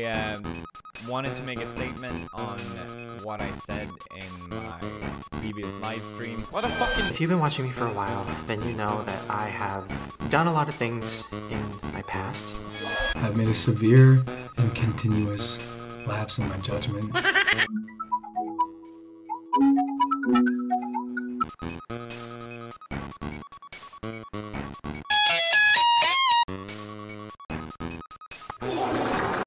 I wanted to make a statement on what I said in my previous live stream. What a fucking... If you've been watching me for a while, then you know that I have done a lot of things in my past. I've made a severe and continuous lapse in my judgment.